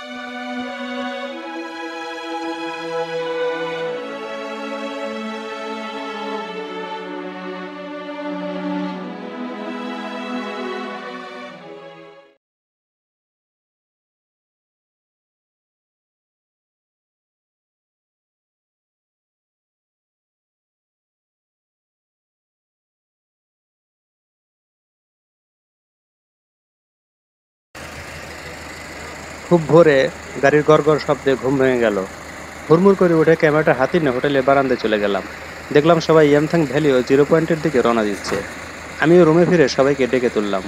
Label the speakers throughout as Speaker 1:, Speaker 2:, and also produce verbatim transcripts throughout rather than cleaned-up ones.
Speaker 1: খুব ভোরে গাড়ির গড়গড় শব্দে ঘুম ভেঙে গেল। হুড়মুড় করে উঠে ক্যামেরাটা হাতে নিয়ে হোটেলের বারান্দায় চলে গেলাম। দেখলাম সবাই ইয়ামথাং ভ্যালি ও জিরো পয়েন্টের দিকে রওনা দিচ্ছে। আমিও রুমে ফিরে সবাইকে ডেকে তুললাম।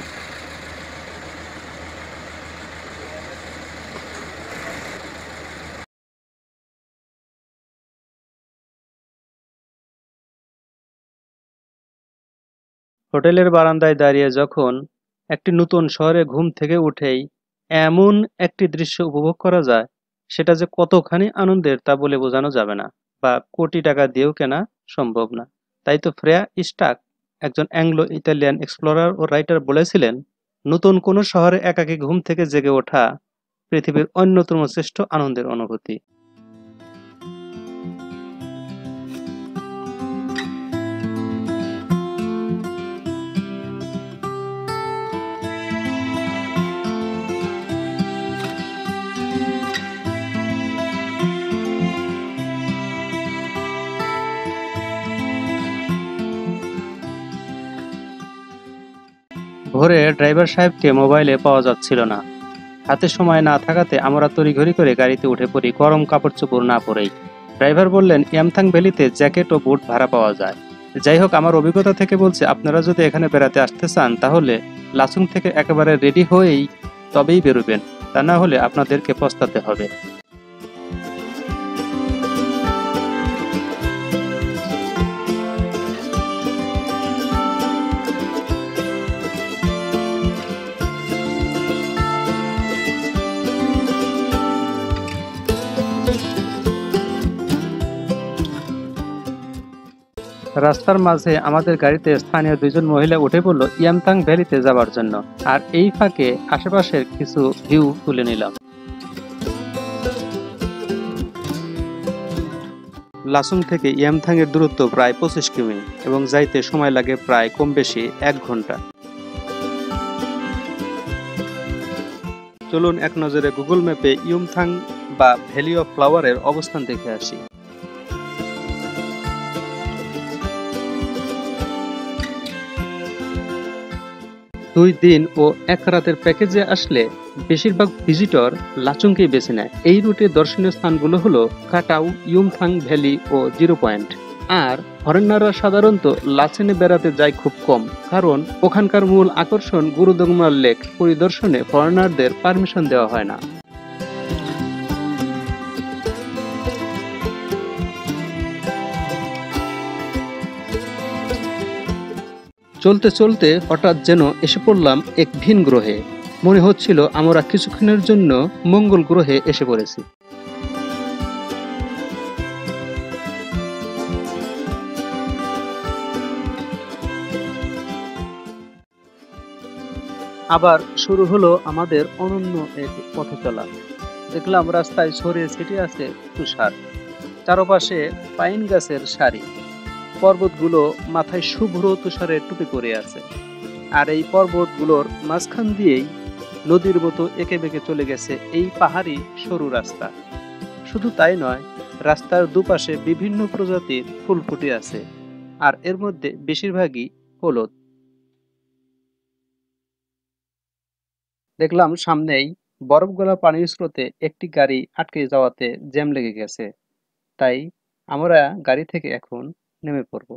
Speaker 1: হোটেলের বারান্দায় দাঁড়িয়ে যখন একটি নতুন শহরে ঘুম থেকে উঠেই এমন একটি দৃশ্য উপভোগ করা যায়, সেটা যে কতখানি আনন্দের তা বলে বোঝানো যাবে না, বা কোটি টাকা দিয়েও কেনা সম্ভব না। তাই তো ফ্রেয়া স্টাক, একজন অ্যাংলো ইতালিয়ান এক্সপ্লোরার ও রাইটার বলেছিলেন, নতুন কোনো শহরে একাকী ঘুম থেকে জেগে ওঠা পৃথিবীর অন্যতম শ্রেষ্ঠ আনন্দের অনুভূতি। ভোরে ড্রাইভার সাহেবকে মোবাইলে পাওয়া যাচ্ছিল না। হাতে সময় না থাকাতে আমরা তড়িঘড়ি করে গাড়িতে উঠে পড়ি গরম কাপড় চোপড় না পরেই। ড্রাইভার বললেন ইয়ামথাং ভ্যালিতে জ্যাকেট ও বুট ভাড়া পাওয়া যায়। যাই হোক, আমার অভিজ্ঞতা থেকে বলছে, আপনারা যদি এখানে বেড়াতে আসতে চান তাহলে লাচুং থেকে একেবারে রেডি হয়েই তবেই বেরোবেন, তা না হলে আপনাদেরকে পস্তাতে হবে। রাস্তার মাঝে আমাদের গাড়িতে স্থানীয় দুইজন মহিলা উঠে পড়ল ইয়ামথাং ভ্যালিতে যাবার জন্য, আর এই ফাঁকে আশেপাশের কিছু ভিউ তুলে নিলাম। লাচুং থেকে ইয়ামথাং এর দূরত্ব প্রায় পঁচিশ কিমি এবং যাইতে সময় লাগে প্রায় কম বেশি এক ঘন্টা। চলুন এক নজরে গুগল ম্যাপে ইয়ুমথাং বা ভ্যালি অফ ফ্লাওয়ারের অবস্থান দেখে আসি। দুই দিন ও এক রাতের প্যাকেজে আসলে বেশিরভাগ ভিজিটর লাচুংকেই বেছে নেয়। এই রুটের দর্শনীয় স্থানগুলো হলো কাটাউ, ইয়ুমথাং ভ্যালি ও জিরো পয়েন্ট। আর ফরেনাররা সাধারণত লাচেনে বেড়াতে যায় খুব কম, কারণ ওখানকার মূল আকর্ষণ গুরুদংমার লেক পরিদর্শনে ফরেনারদের পারমিশন দেওয়া হয় না। চলতে চলতে হঠাৎ যেন এসে পড়লাম এক ভিন গ্রহে। মনে হচ্ছিল আমরা কিছুক্ষণের জন্য মঙ্গল গ্রহে এসে পড়েছি। আবার শুরু হলো আমাদের অনন্য এক পথ চলা। দেখলাম রাস্তায় ছড়িয়ে ছিটিয়ে আছে তুষার, চারপাশে পাইন গাছের সারি, পর্বতগুলো মাথায় শুভ্র তুষারের টুপি পরে আছে। আর এই পর্বতগুলোর মাঝখান দিয়েই নদীর মতো এঁকে বেঁকে চলে গেছে এই পাহাড়ি সরু রাস্তা। শুধু তাই নয়, রাস্তার দুপাশে বিভিন্ন প্রজাতির ফুল ফুটে আছে, আর এর মধ্যে বেশিরভাগই হলুদ। দেখলাম সামনেই বরফ গলা পানির স্রোতে একটি গাড়ি আটকে যাওয়াতে জ্যাম লেগে গেছে, তাই আমরা গাড়ি থেকে এখন নেমে পড়ব।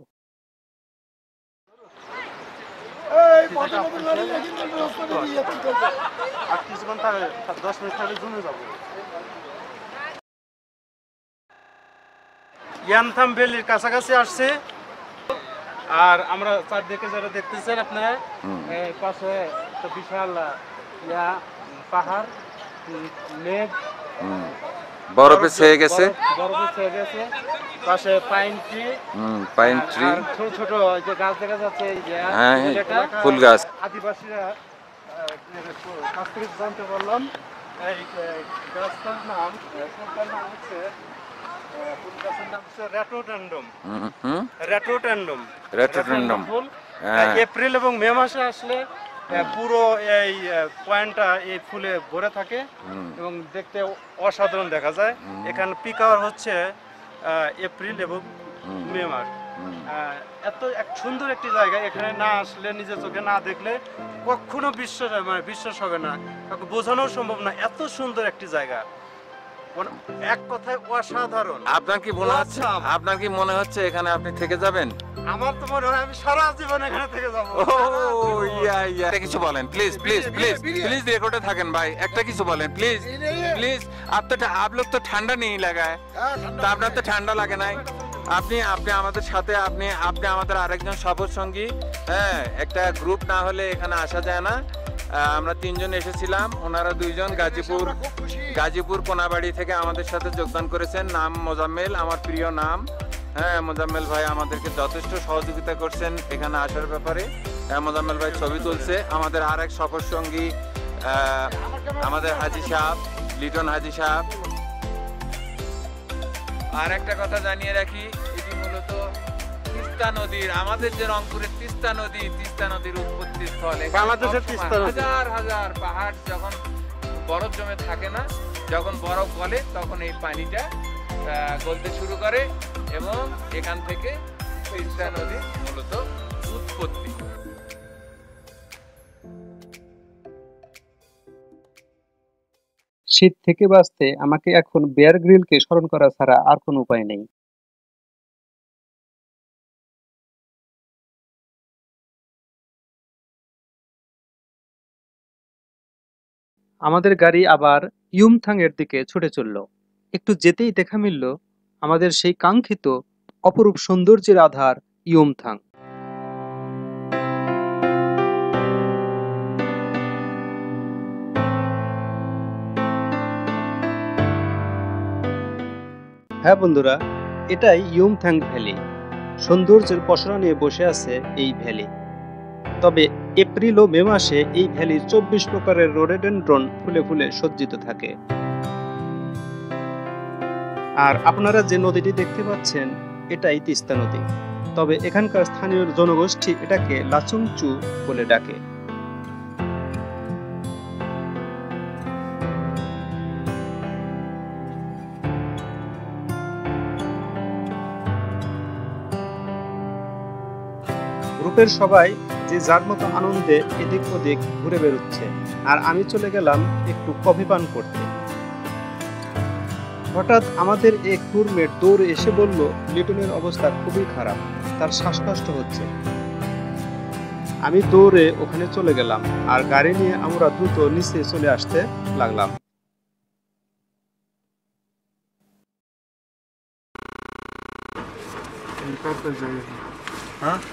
Speaker 1: ইয়ামথাং ভ্যালির কাছাকাছি আসছে, আর আমরা চারদিকে যারা দেখতেছেন আপনারা, পাশে একটা বিশাল ইয়া পাহাড়, মেঘ
Speaker 2: বরফে ছেয়ে গেছে,
Speaker 1: বরফে ছেয়ে গেছে, পাশে পাইন ট্রি,
Speaker 2: পাইন ট্রি,
Speaker 1: ছোট ছোট যে গাছ দেখা যাচ্ছে,
Speaker 2: হ্যাঁ ফুল গাছ।
Speaker 1: আদিবাসীরা কাছ থেকে জানতে পারলাম
Speaker 3: এই এই গাছটার নাম ফুলটার নাম হচ্ছে আহ, ফুল গাছের নাম হচ্ছে রেটোডেন্ড্রম।
Speaker 2: হুম হুম
Speaker 3: রেটোডেন্ড্রম
Speaker 2: রেটোডেন্ড্রম।
Speaker 3: ফুল
Speaker 2: হ্যাঁ।
Speaker 3: আহ, এপ্রিল এবং মে মাসে আসলে আহ, পুরো এই পয়েন্টটা এই ফুলে ভরে থাকে
Speaker 2: হুম
Speaker 3: এবং দেখতে অসাধারণ দেখা যায়। এখানে পিক আওয়ার হচ্ছে আহ, এপ্রিল এবং
Speaker 2: হুম
Speaker 3: মে মাস।
Speaker 2: হুম।
Speaker 3: আহ, এত এক সুন্দর একটি জায়গা, এখানে না আসলে নিজের চোখে না দেখলে কখনো বিশ্বাস মানে বিশ্বাস হবে না, কাউকে বোঝানো সম্ভব না, এত সুন্দর একটি জায়গা, মানে এক কথায় অসাধারণ।
Speaker 2: আপনার কি মনে হচ্ছে
Speaker 3: Awesome!
Speaker 2: আপনার কি মনে হচ্ছে এখানে আপনি থেকে যাবেন?
Speaker 3: আমার তো মনে হয় আমি সারা জীবন এখানে থেকে যাবো।
Speaker 2: ও ইয়া ইয়া একটা কিছু বলেন প্লিজ প্লিজ প্লিজ प्लीज রেকর্ডে থাকেন ভাই, একটা কিছু বলেন প্লিজ প্লিজ। आप तो आप लोग तो ठंडा नहीं लगा है, তো আপনার তো ঠান্ডা লাগে নাই। আপনি আপনি আমাদের সাথে আপনি আপনি আমাদের আরেকজন সফর সঙ্গী। হ্যাঁ, একটা গ্রুপ না হলে এখানে আসা যায় না। আহ, আমরা তিনজন এসেছিলাম, ওনারা দুইজন গাজীপুর গাজীপুর কোনাবাড়ি থেকে আমাদের সাথে যোগদান করেছেন। নাম মোজাম্মেল, আমার প্রিয় নাম। হ্যাঁ, মোজাম্মেল ভাই আমাদেরকে যথেষ্ট সহযোগিতা করছেন এখানে আসার ব্যাপারে। হ্যাঁ, মোজাম্মেল ভাই ছবি তুলছে। আমাদের আর এক সফর সঙ্গী আহ, আমাদের হাজি সাহেব, লিটন হাজি সাহেব। আর একটা কথা জানিয়ে রাখি, এটি মূলত তিস্তা নদীর, আমাদের যে রংপুরের তিস্তা নদী, তিস্তা নদীর উৎপত্তি স্থল। এখানে
Speaker 3: বাংলাদেশের
Speaker 2: সবসময়
Speaker 3: তিস্তা নদী।
Speaker 2: হাজার হাজার পাহাড় যখন বরফ জমে থাকে না, যখন বরফ গলে তখন এই পানিটা আহ, গলতে শুরু করে এবং এখান থেকে তিস্তা নদীর মূলত উৎপত্তি।
Speaker 1: শীত থেকে বাঁচতে আমাকে এখন বেয়ার গ্রিলকে স্মরণ করা ছাড়া আর কোনো উপায় নেই। আমাদের গাড়ি আবার ইয়ুমথাং এর দিকে ছুটে চলল। একটু যেতেই দেখা মিলল আমাদের সেই কাঙ্ক্ষিত অপরূপ সৌন্দর্যের আধার ইয়ুমথাং। হ্যাঁ বন্ধুরা, এটাই ইয়ুমথাং ভ্যালি। সৌন্দর্যের পসরা নিয়ে বসে আছে এই ভ্যালি। তবে এপ্রিল ও মে মাসে এই ভ্যালির চব্বিশ প্রকারের রোডোডেনড্রন ফুলে ফুলে সজ্জিত থাকে। আর আপনারা যে নদীটি দেখতে পাচ্ছেন এটাই তিস্তা নদী। তবে এখানকার স্থানীয় জনগোষ্ঠী এটাকে লাচুংচু বলে ডাকে। গ্রুপের সবাই যে যার মতো আনন্দে এদিক ওদিক ঘুরে বেরোচ্ছে, আর আমি চলে গেলাম একটু কফি পান করতে। হঠাৎ আমাদের এক ট্যুরমেট দৌড়ে এসে বলল লিটনের অবস্থা খুবই খারাপ, তার শ্বাসকষ্ট হচ্ছে। আমি দৌড়ে ওখানে চলে গেলাম আর গাড়ি নিয়ে আমরা দ্রুত নিচে চলে আসতে লাগলাম।
Speaker 3: হ্যাঁ,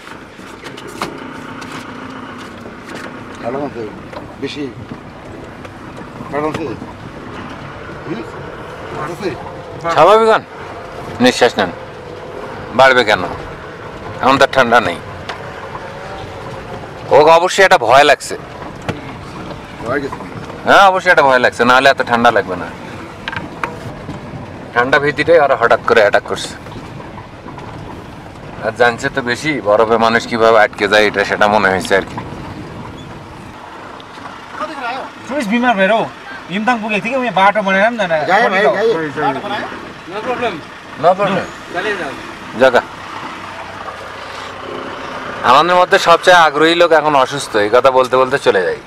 Speaker 4: ভালো মতো বেশি কারণ আছে আছে
Speaker 2: স্বাভাবিক হন, নিঃশ্বাস নেন। বাড়বে কেন? এখন তার ঠান্ডা নেই। ওকে অবশ্যই একটা ভয় লাগছে।
Speaker 4: হয়ে গেছে
Speaker 2: হ্যাঁ, অবশ্যই একটা ভয় লাগছে, নাহলে এত ঠান্ডা লাগবে না। ঠান্ডা ভীতিটাই আর হঠাৎ করে অ্যাটাক করছে। আর জানছে তো বেশি, বরফে মানুষ কিভাবে আটকে যায় এটা সেটা মনে হয়েছে আর কি।
Speaker 5: टुरिस्ट बिमार भएर हौ हिमताङ पुगेको थियो कि उयो बाटो बनाएर पनि जाने
Speaker 4: गाए भाइ गाए
Speaker 3: নো প্রবলেম,
Speaker 2: No problem.
Speaker 3: চালিয়ে যাও।
Speaker 2: জায়গা আমাদের মধ্যে সবচেয়ে আগ্রহী লোক এখন অসুস্থ, এই কথা বলতে বলতে চলে যাই।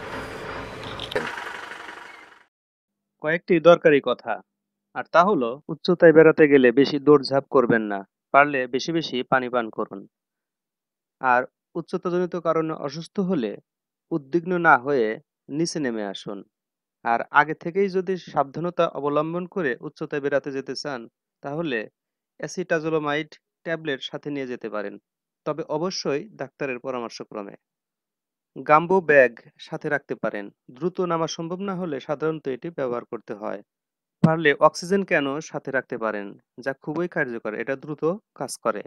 Speaker 1: কয়েকটি দরকারি কথা, আর তা হলো উচ্চতায় বেড়াতে গেলে বেশি দৌড়ঝাঁপ করবেন না, পারলে বেশি বেশি পানি পান করুন। আর উচ্চতাজনিত কারণে অসুস্থ হলে উদ্বিগ্ন না হয়ে নিচে নেমে আসুন। আর আগে থেকেই যদি সাবধানতা অবলম্বন করে উচ্চতায় বেড়াতে যেতে চান তাহলে অ্যাসিটাজোলোমাইড ট্যাবলেট সাথে নিয়ে যেতে পারেন, তবে অবশ্যই ডাক্তারের পরামর্শক্রমে। গাম্বো ব্যাগ সাথে রাখতে পারেন, দ্রুত নামা সম্ভব না হলে সাধারণত এটি ব্যবহার করতে হয়। পারলে অক্সিজেন ক্যানও সাথে রাখতে পারেন, যা খুবই কার্যকর, এটা দ্রুত কাজ করে।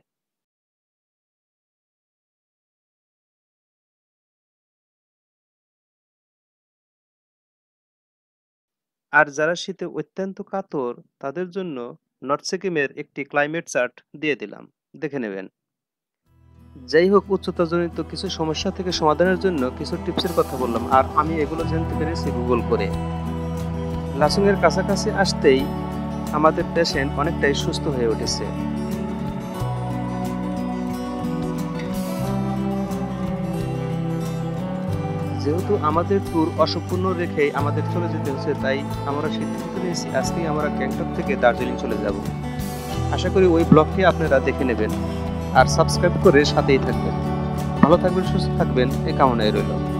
Speaker 1: আর যারা শীতে অত্যন্ত কাতর তাদের জন্য নর্থ সিকিমের একটি ক্লাইমেট চার্ট দিয়ে দিলাম, দেখে নেবেন। যাই হোক, উচ্চতাজনিত কিছু সমস্যা থেকে সমাধানের জন্য কিছু টিপসের কথা বললাম, আর আমি এগুলো জানতে পেরেছি গুগল করে। লাচুং এর কাছাকাছি আসতেই আমাদের পেশেন্ট অনেকটাই সুস্থ হয়ে উঠেছে। যেহেতু আমাদের ট্যুর অসম্পূর্ণ রেখেই আমাদের চলে যেতে হচ্ছে, তাই আমরা সিদ্ধান্ত নিয়েছি আজকেই আমরা গ্যাংটক থেকে দার্জিলিং চলে যাব। আশা করি ওই ব্লগটি আপনারা দেখে নেবেন আর সাবস্ক্রাইব করে সাথেই থাকবেন। ভালো থাকবেন, সুস্থ থাকবেন, এই কামনায় রইল।